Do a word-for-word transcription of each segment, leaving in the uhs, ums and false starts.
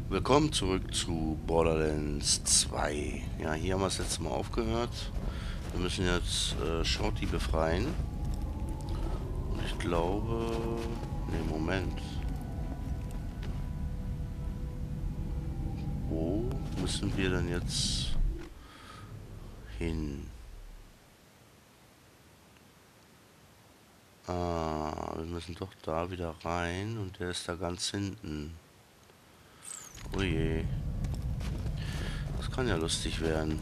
Willkommen zurück zu Borderlands zwei. Ja, hier haben wir es jetzt mal aufgehört. Wir müssen jetzt äh, Shorty befreien. Und ich glaube... Ne, Moment. Wo müssen wir denn jetzt hin? Ah, wir müssen doch da wieder rein und der ist da ganz hinten. Oh je. Das kann ja lustig werden.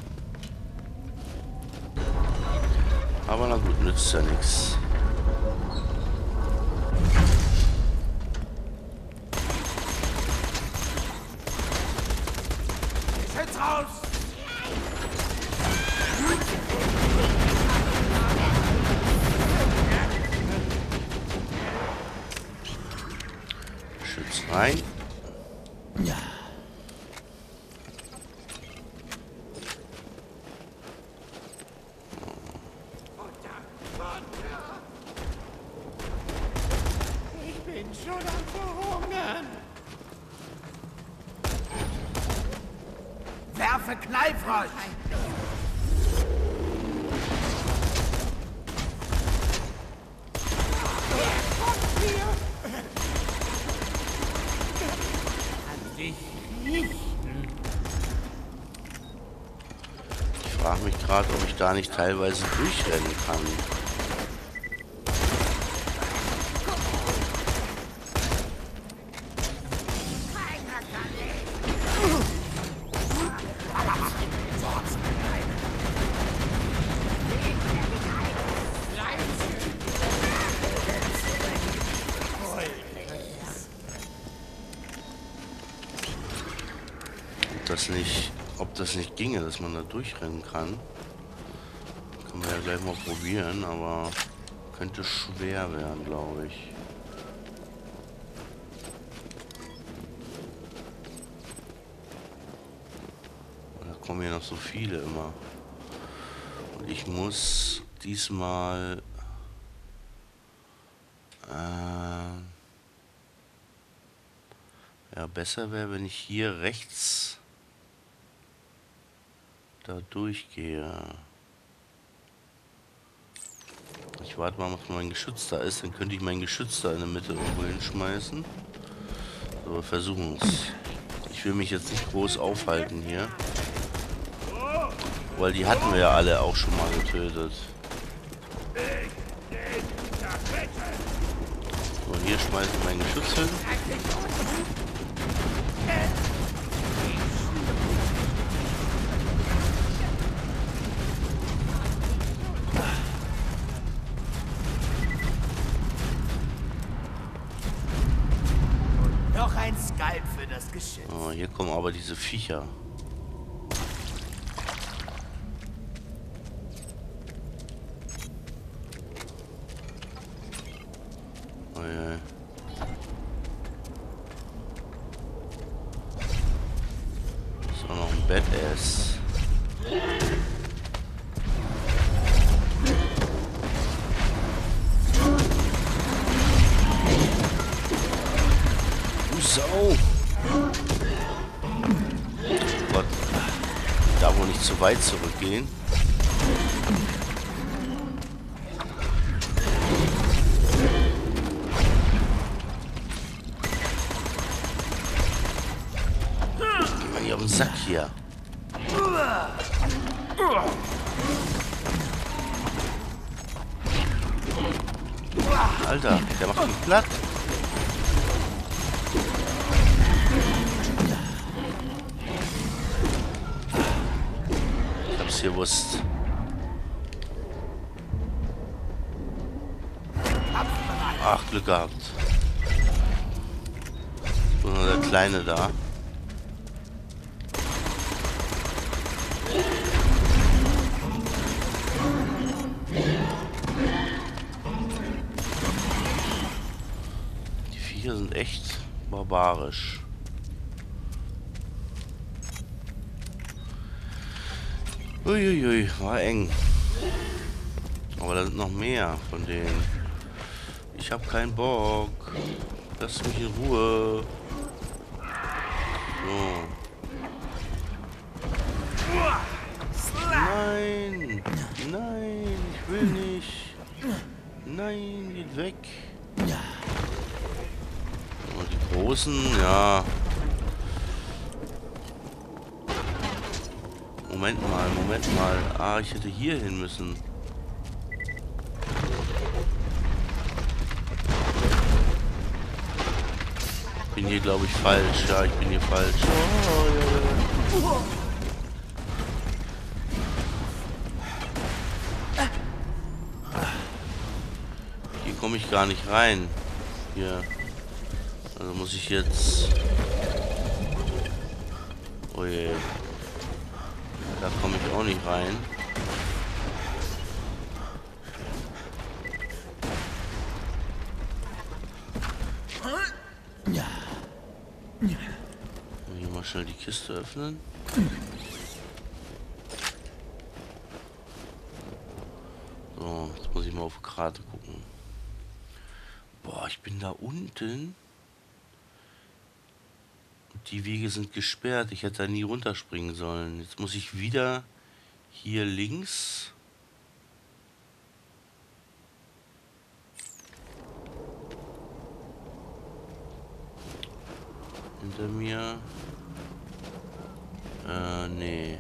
Aber na gut, nützt ja nichts. Schütz raus! Schütz rein. Ja. Ich bin schon am Verhungern. Werfe Kneifrosch! An dich richten. Ich frage mich gerade, ob ich da nicht teilweise durchrennen kann. Ob das nicht, ob das nicht ginge, dass man da durchrennen kann. Können wir ja gleich mal probieren, aber könnte schwer werden, glaube ich. Da kommen hier noch so viele immer. Und ich muss diesmal... Äh, ja, besser wäre, wenn ich hier rechts da durchgehe. Ich warte mal, ob mein Geschütz da ist. Dann könnte ich mein Geschütz da in der Mitte irgendwo hinschmeißen. So, wir versuchen es. Ich will mich jetzt nicht groß aufhalten hier. Weil die hatten wir ja alle auch schon mal getötet. So, hier schmeiße ich mein Geschütz hin. Noch ein Skalp für das Geschütz. Oh, hier kommen aber diese Viecher. Oh je. Ist auch noch ein Badass. Du Sau! Gott. Da wohl nicht zu weit zurückgehen. Geh mal hier auf den Sack hier. Alter, der macht mich platt. Ich hab's gewusst. Ach, Glück gehabt. Nur noch der Kleine da. Die Viecher sind echt barbarisch. Uiuiui, war eng. Aber da sind noch mehr von denen. Ich hab keinen Bock. Lass mich in Ruhe. So. Nein! Nein, ich will nicht. Nein, geht weg. Und die großen, ja. Moment mal, Moment mal. Ah, ich hätte hier hin müssen. Ich bin hier, glaube ich, falsch. Ja, ich bin hier falsch. Oh, ja. Hier komme ich gar nicht rein. Hier. Also muss ich jetzt... Oh je. Da komme ich auch nicht rein. Hier mal schnell die Kiste öffnen. So, jetzt muss ich mal auf die Karte gucken. Boah, ich bin da unten. Die Wege sind gesperrt. Ich hätte da nie runterspringen sollen. Jetzt muss ich wieder hier links. Hinter mir. Äh, nee.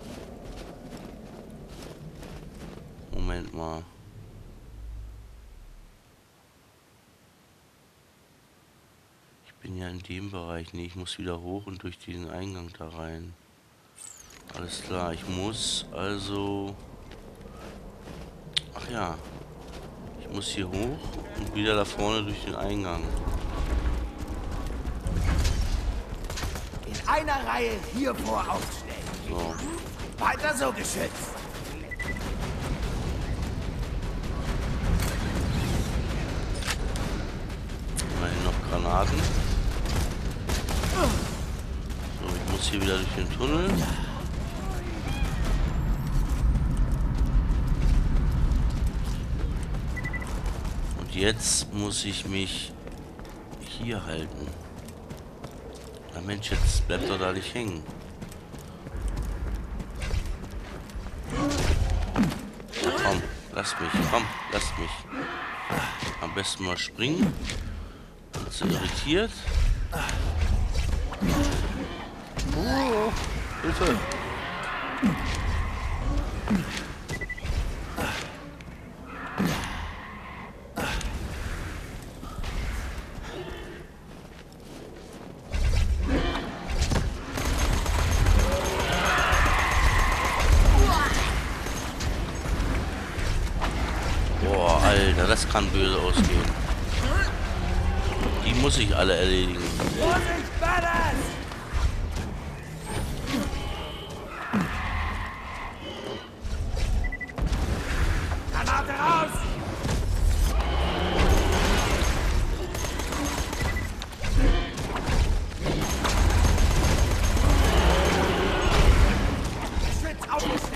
Moment mal. Ich bin ja in dem Bereich. Nee, ich muss wieder hoch und durch diesen Eingang da rein. Alles klar, ich muss also... Ach ja. Ich muss hier hoch und wieder da vorne durch den Eingang. In einer Reihe hier vor aufstellen. So. Weiter so, geschützt. Immerhin noch Granaten. So, ich muss hier wieder durch den Tunnel. Und jetzt muss ich mich hier halten. Na Mensch, jetzt bleibt doch da nicht hängen. Na komm, lass mich, komm, lass mich. Am besten mal springen. Ist so irritiert. Oh, Hilfe. Boah, Alter, das kann böse ausgehen. Die muss ich alle erledigen. Vorsicht, Badass! Granate raus! Schütz aufgestellt!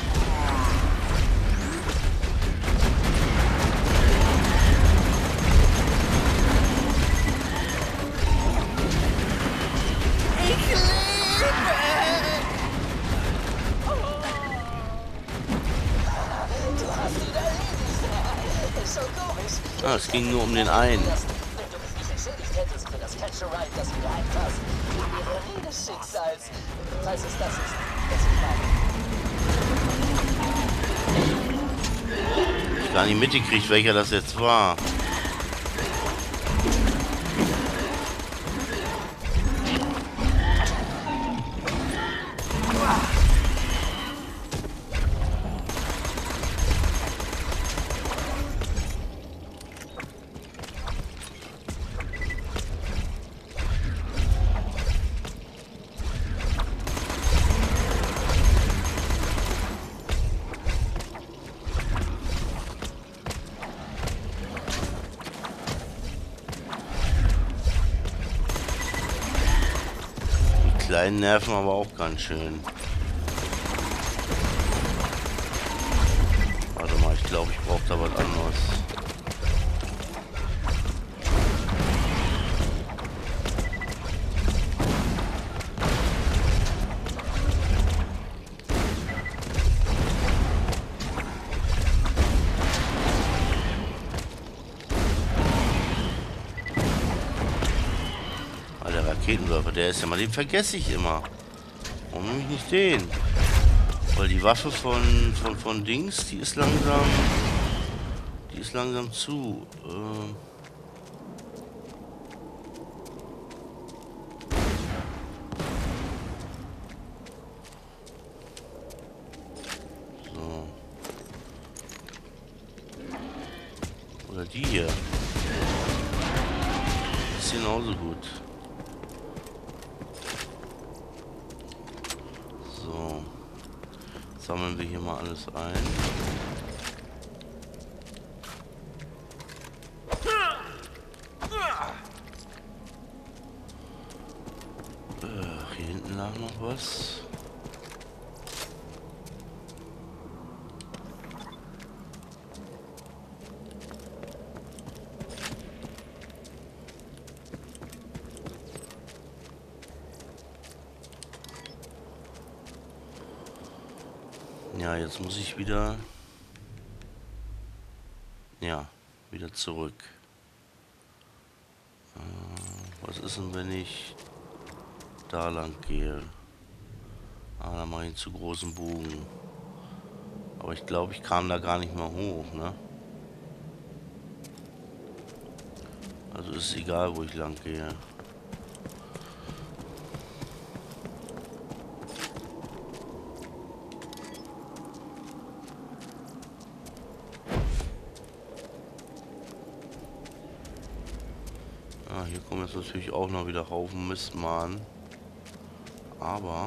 Ah, es ging nur um den einen. Wenn du mich nicht entschädigt hättest für das Catch-a-Ride, das du gehypt hast. Ironie des Schicksals. Falls es das ist, was ich meine. Gar nicht mitgekriegt, welcher das jetzt war. Die kleinen nerven aber auch ganz schön. Warte mal, ich glaube, ich brauche da was anderes. Raketenwerfer, der ist ja mal, den vergesse ich immer. Warum nehme ich nicht den? Weil die Waffe von, von, von Dings, die ist langsam, die ist langsam zu. Ähm so. Oder die hier. Ist genauso gut. So. Sammeln wir hier mal alles ein. Äh, hier hinten lag noch was. Ja, jetzt muss ich wieder... Ja, wieder zurück. Äh, was ist denn, wenn ich da lang gehe? Ah, da mache ich einen zu großen Bogen. Aber ich glaube, ich kam da gar nicht mehr hoch, ne? Also ist es egal, wo ich lang gehe. Ah, hier kommen jetzt natürlich auch noch wieder Haufen Mistmann. Aber...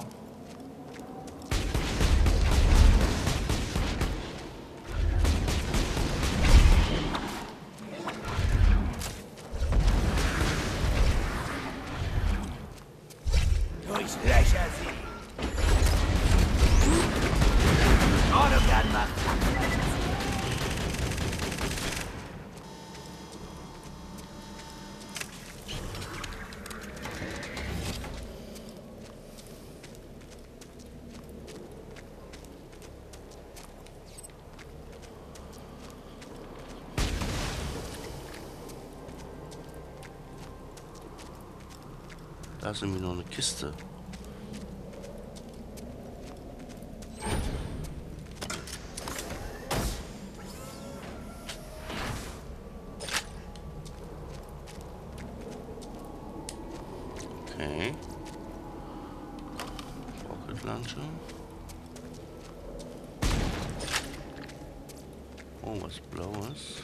Durchlöcher sie! Autogun macht! Da ist nämlich noch eine Kiste. Okay. Rocket Launcher. Oh, was Blaues.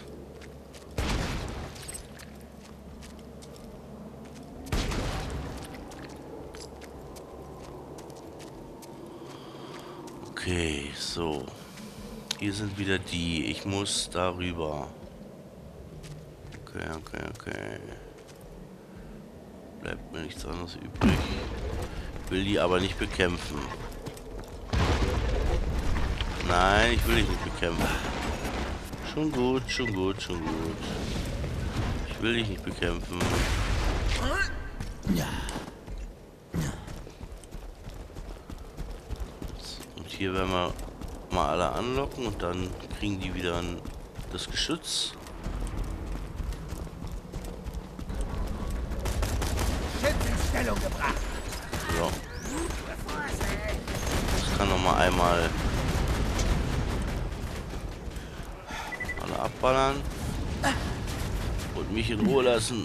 Okay, so. Hier sind wieder die. Ich muss darüber. Okay, okay, okay. Bleibt mir nichts anderes übrig. Will die aber nicht bekämpfen. Nein, ich will dich nicht bekämpfen. Schon gut, schon gut, schon gut. Ich will dich nicht bekämpfen. Und hier werden wir mal alle anlocken und dann kriegen die wieder ein, das Geschütz. In Stellung gebracht! So. Das kann noch mal einmal alle abballern und mich in Ruhe lassen.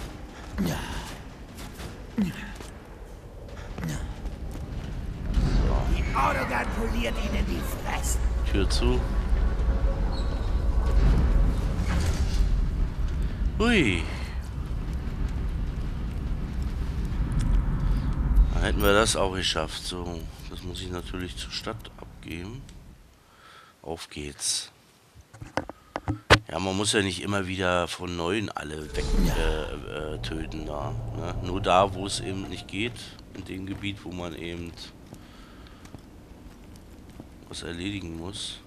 Die Autogun poliert ihnen die Fresse! Tür zu. Hui. Dann hätten wir das auch geschafft. So, das muss ich natürlich zur Stadt abgeben. Auf geht's. Ja, man muss ja nicht immer wieder von Neuem alle weg äh, äh, töten da. Ne? Nur da, wo es eben nicht geht, in dem Gebiet, wo man eben was erledigen muss.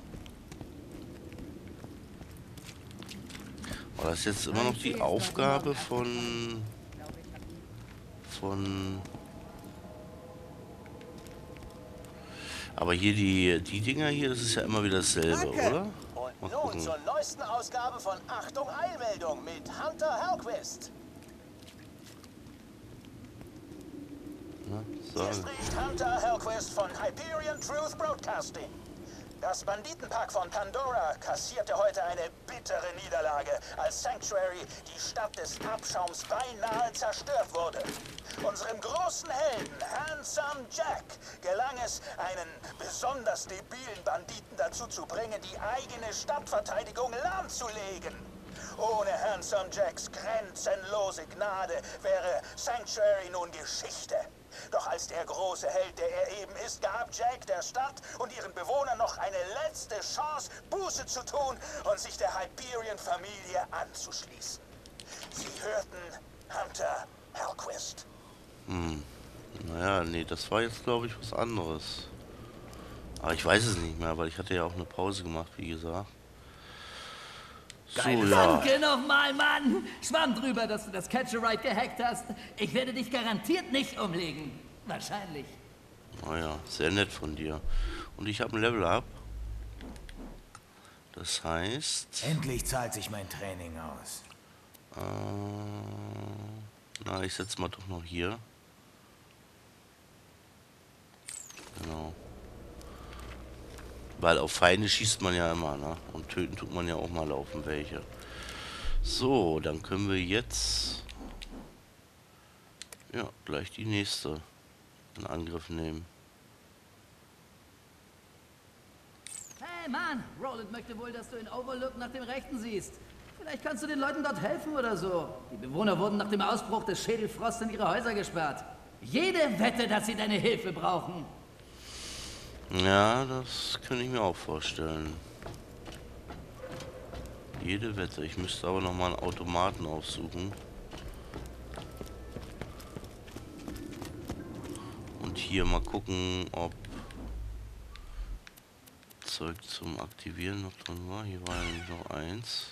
War das jetzt immer noch die Aufgabe von von aber hier die die Dinger hier, das ist ja immer wieder dasselbe, oder? Und nun zur neuesten Ausgabe von Achtung Eilmeldung mit Hunter Hellquist. ne? So. Hier spricht Hunter Hellquist von Hyperion Truth Broadcasting. Das Banditenpack von Pandora kassierte heute eine bittere Niederlage, als Sanctuary, die Stadt des Abschaums, beinahe zerstört wurde. Unserem großen Helden, Handsome Jack, gelang es, einen besonders debilen Banditen dazu zu bringen, die eigene Stadtverteidigung lahmzulegen. Ohne Handsome Jacks grenzenlose Gnade wäre Sanctuary nun Geschichte. Doch als der große Held, der er eben ist, gab Jack der Stadt und ihren Bewohnern noch eine letzte Chance, Buße zu tun und sich der Hyperion-Familie anzuschließen. Sie hörten Hunter Hellquist. Hm. Naja, nee, das war jetzt, glaube ich, was anderes. Aber ich weiß es nicht mehr, weil ich hatte ja auch eine Pause gemacht, wie gesagt. So, ja. Danke nochmal, Mann! Schwamm drüber, dass du das Catch-a-Ride gehackt hast. Ich werde dich garantiert nicht umlegen. Wahrscheinlich. Naja, sehr nett von dir. Und ich habe ein Level-Up. Das heißt... Endlich zahlt sich mein Training aus. Äh, na, ich setze mal doch noch hier. Genau. Weil auf Feinde schießt man ja immer, ne? Und töten tut man ja auch mal laufen welche. So, dann können wir jetzt... Ja, gleich die nächste in Angriff nehmen. Hey, Mann! Roland möchte wohl, dass du in Overlook nach dem Rechten siehst. Vielleicht kannst du den Leuten dort helfen oder so. Die Bewohner wurden nach dem Ausbruch des Schädelfrosts in ihre Häuser gesperrt. Jede Wette, dass sie deine Hilfe brauchen. Ja, das kann ich mir auch vorstellen. Jede Wette. Ich müsste aber noch mal einen Automaten aufsuchen. Und hier mal gucken, ob Zeug zum Aktivieren noch drin war. Hier war nämlich noch eins.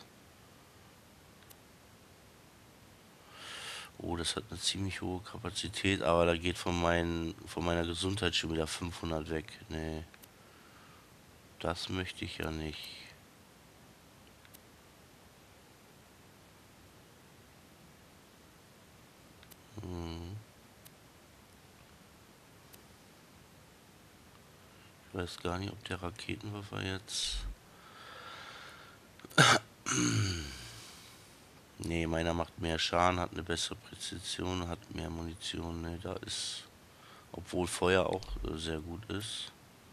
Oh, das hat eine ziemlich hohe Kapazität, aber da geht von, meinen, von meiner Gesundheit schon wieder fünfhundert weg. Nee, das möchte ich ja nicht. Hm. Ich weiß gar nicht, ob der Raketenwerfer jetzt... Nee, meiner macht mehr Schaden, hat eine bessere Präzision, hat mehr Munition. Ne, da ist, obwohl Feuer auch äh, sehr gut ist.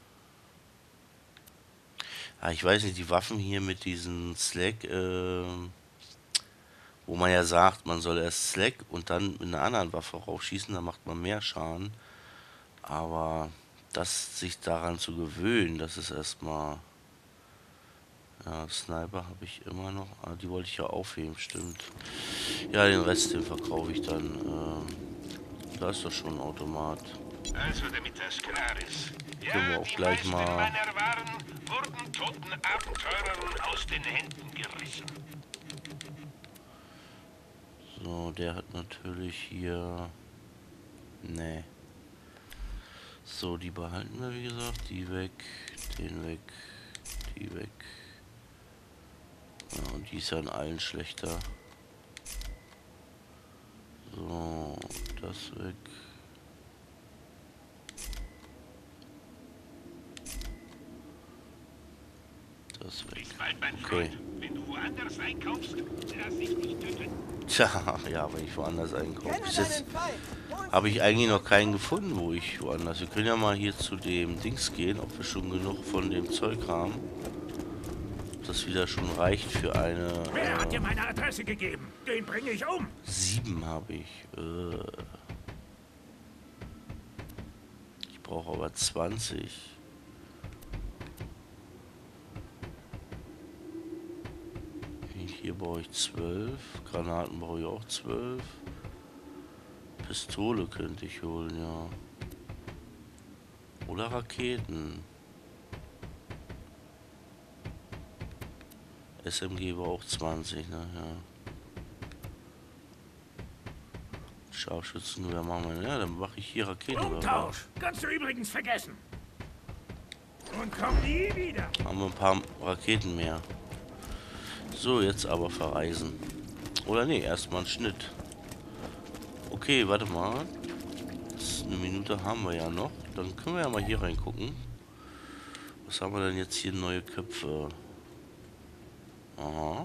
Ah, ich weiß nicht, die Waffen hier mit diesen Slack, äh, wo man ja sagt, man soll erst Slack und dann mit einer anderen Waffe raufschießen, dann macht man mehr Schaden. Aber das sich daran zu gewöhnen, das ist erstmal... Ja, Sniper habe ich immer noch. Ah, die wollte ich ja aufheben, stimmt. Ja, den Rest, den verkaufe ich dann. Ähm, da ist doch schon ein Automat. Also, damit das klar ist. Können wir Ja, auch die gleich meisten mal... meiner Waren wurden toten Abenteurern aus den Händen gerissen. So, der hat natürlich hier... Nee. So, die behalten wir, wie gesagt. Die weg, den weg, die weg. Ja, und die ist ja in allen schlechter. So, das weg. Das weg. Bis bald, mein Okay. Freund. Wenn du woanders einkaufst, lass dich nicht töten. Tja, ja, wenn ich woanders einkaufe. Bis jetzt habe ich eigentlich noch keinen gefunden, wo ich woanders. Wir können ja mal hier zu dem Dings gehen, ob wir schon genug von dem Zeug haben. Ob das wieder schon reicht für eine... Wer hat dir Äh, meine Adresse gegeben? Den bringe ich um. sieben habe ich. Äh, ich brauche aber zwanzig. Hier brauche ich zwölf. Granaten brauche ich auch zwölf. Pistole könnte ich holen, ja. Oder Raketen. S M G war auch zwanzig, ne? Ja. Scharfschützen, wer machen wir? Ja, dann mache ich hier Raketen. Umtausch. Kannst du übrigens vergessen. Und komm nie wieder. Haben wir ein paar Raketen mehr. So, jetzt aber verreisen. Oder nee, erstmal einen Schnitt. Okay, warte mal. Jetzt eine Minute haben wir ja noch. Dann können wir ja mal hier reingucken. Was haben wir denn jetzt hier? Neue Köpfe. Aha.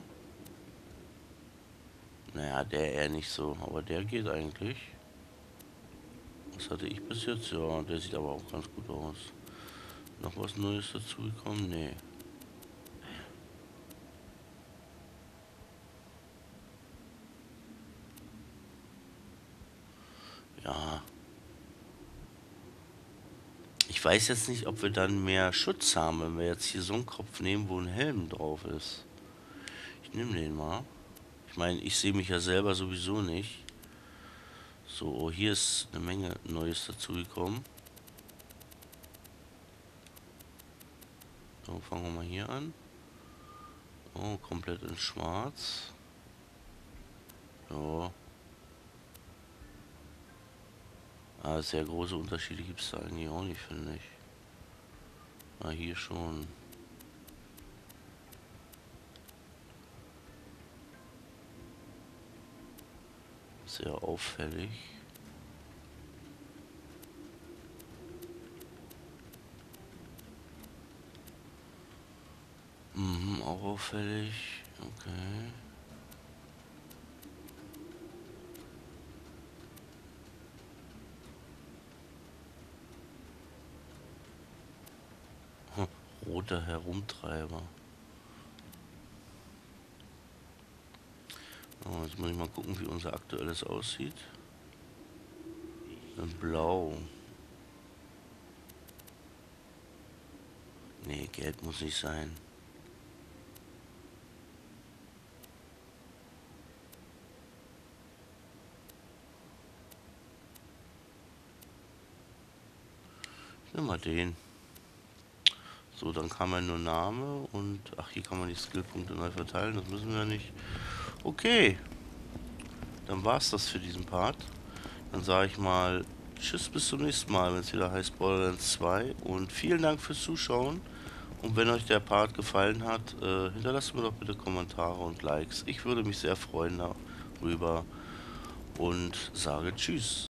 Naja, der eher nicht so. Aber der geht eigentlich. Was hatte ich bis jetzt? Ja, der sieht aber auch ganz gut aus. Noch was Neues dazugekommen? Nee. Ja. Ich weiß jetzt nicht, ob wir dann mehr Schutz haben, wenn wir jetzt hier so einen Kopf nehmen, wo ein Helm drauf ist. Ich nehme den mal. Ich meine, ich sehe mich ja selber sowieso nicht. So, oh, hier ist eine Menge Neues dazugekommen. So, fangen wir mal hier an. Oh, komplett in schwarz. Ja. Ah, sehr große Unterschiede gibt es da eigentlich auch nicht, finde ich. Ah, hier schon. Sehr auffällig. Mhm, auch auffällig. Okay. Hm, roter Herumtreiber. Oh, jetzt muss ich mal gucken, wie unser aktuelles aussieht. In Blau. Nee, gelb muss nicht sein. Ich nehme mal den. So, dann kam ja nur Name und... Ach, hier kann man die Skillpunkte neu verteilen. Das müssen wir ja nicht. Okay. Dann war es das für diesen Part. Dann sage ich mal tschüss, bis zum nächsten Mal, wenn es wieder heißt Borderlands zwei. Und vielen Dank fürs Zuschauen. Und wenn euch der Part gefallen hat, äh, hinterlasst mir doch bitte Kommentare und Likes. Ich würde mich sehr freuen darüber. Und sage tschüss.